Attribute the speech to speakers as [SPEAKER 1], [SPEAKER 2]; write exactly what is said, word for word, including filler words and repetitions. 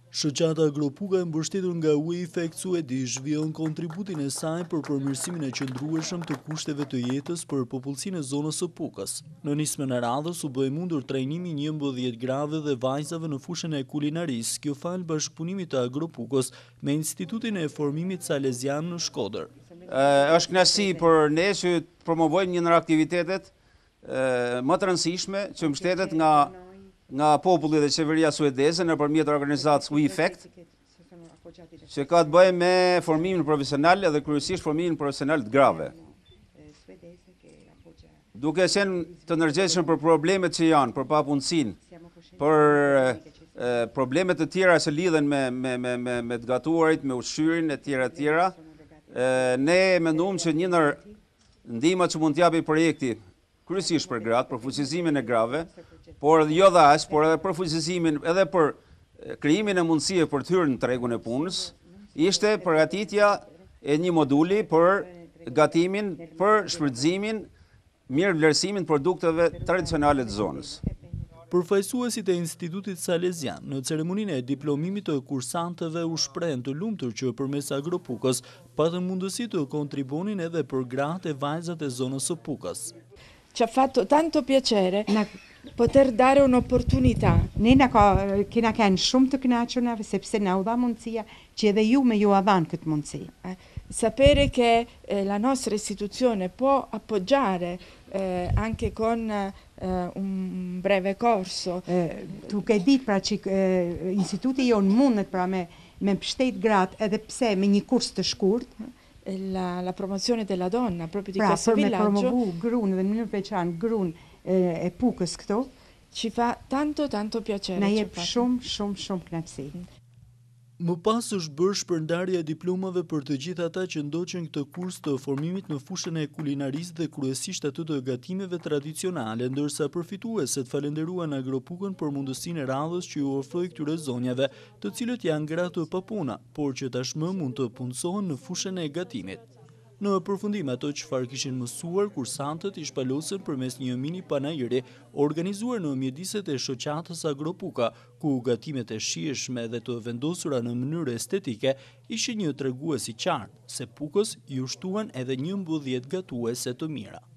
[SPEAKER 1] Shoqata Agropuka e mbështetur nga WeEffect suedish vjon kontributin e saj për përmirësimin e qëndrueshëm të kushteve të jetës për popullsinë e zonës së Pukës. Në nismën e radhës u bë mundur trajnimi njëmbëdhjetë grave dhe vajzave në fushën e kulinarisë, kjo fal bashkëpunimit të Agropukës me Institutin e Formimit Salesian në Shkodër.
[SPEAKER 2] Është kënaqësi për ne që promovojmë një ndër aktivitetet më të rëndësishme që mbështetet nga nga populli dhe qeveria suedeze nëpërmjet organizatës WeEffect, që ka të bëjë me formimin profesional dhe kryesisht formimin profesional të grave. Duke qenë të ndërgjegjshëm për problemet që janë, për papunësinë, për problemet të tjera që lidhen me me me me, me të gatuarit, me ushqyrin e tjera e tjera, ne mendojmë që një ndër ndihmat që mund t'japi projekti kryesisht për gratë, për fuqizimin e grave, por jo dhe aq, por edhe për fuqizimin, edhe për krijimin e mundësive për të hyrë në tregun e punës, ishte përgatitja e një moduli për gatimin, për shfrytëzimin, mirë vlerësimin produkteve tradicionale të zonës.
[SPEAKER 1] Përfaqësuesit e Institutit Salesian në ceremoninë e diplomimit të kursantëve u shprehen të lumtur që përmes Agropukës patën mundësi të kontribuonin edhe për gratë e vajzat e zonës së Pukës.
[SPEAKER 3] Ci ha fatto tanto piacere poter dare un'opportunità.
[SPEAKER 4] Ne na ka kena kanë shumë të kënaqur sepse na u dha mundësia që edhe ju me ju dhanë këtë mundësi.
[SPEAKER 3] Sapere che eh, la nostra istituzione può appoggiare eh, anche con eh, un breve corso.
[SPEAKER 4] Tu ke ditë pra që eh, instituti jon mundet pra me me mbështet gratë edhe pse me një kurs të shkurt.
[SPEAKER 3] La, la promozione della donna proprio di
[SPEAKER 4] pra,
[SPEAKER 3] questo villaggio.
[SPEAKER 4] Pra, per me promovu grunë dhe në mënyrë veçantë grunë e, e Pukës këto.
[SPEAKER 3] Ci fa tanto tanto piacere.
[SPEAKER 4] Na jep shumë shumë shumë kënaqësi.
[SPEAKER 1] Më pas është bërë shpërndarja e diplomave për të gjithë ata që ndoqën këtë kurs të formimit në fushën e kulinarisë dhe kryesisht atë të gatimeve tradicionale, ndërsa përfituesit falenderuan Agropukën për mundësinë e radhës që ju ofroi këtyre zonjave, të cilët janë gratë pa puna, por që tashmë mund të punësohen në fushën e gatimit. Në përfundim ato çfarë kishin mësuar, kursantët i shpalosën përmes një mini panajiri organizuar në mjediset e shoqatës Agropuka, ku gatimet e shijshme dhe të vendosura në mënyrë estetike ishin një tregues i qartë se Pukës i ushtuan edhe njëmbëdhjetë gatuese të mira.